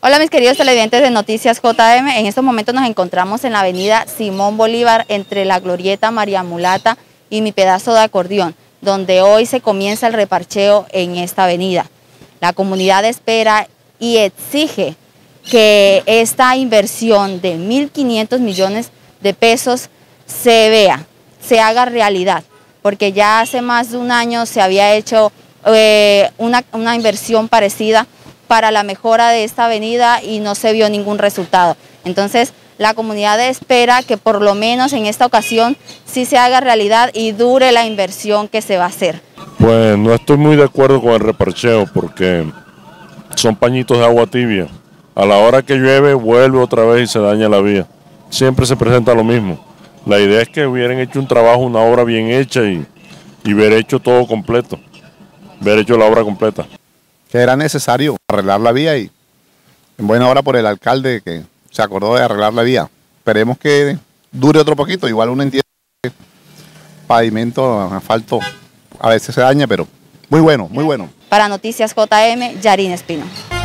Hola mis queridos televidentes de Noticias JM, en estos momentos nos encontramos en la avenida Simón Bolívar entre la Glorieta María Mulata y Mi Pedazo de Acordeón, donde hoy se comienza el reparcheo en esta avenida. La comunidad espera y exige que esta inversión de 1.500 millones de pesos se haga realidad, porque ya hace más de un año se había hecho una inversión parecida para la mejora de esta avenida y no se vio ningún resultado. Entonces, la comunidad espera que por lo menos en esta ocasión sí se haga realidad y dure la inversión que se va a hacer. Pues no estoy muy de acuerdo con el reparcheo porque son pañitos de agua tibia. A la hora que llueve vuelve otra vez y se daña la vía. Siempre se presenta lo mismo. La idea es que hubieran hecho un trabajo, una obra bien hecha y ver hecho todo completo, ver hecho la obra completa. Que era necesario arreglar la vía y en buena hora por el alcalde que se acordó de arreglar la vía. Esperemos que dure otro poquito, igual uno entiende que pavimento, asfalto, a veces se daña, pero muy bueno, muy bueno. Para Noticias JM, Yarin Espino.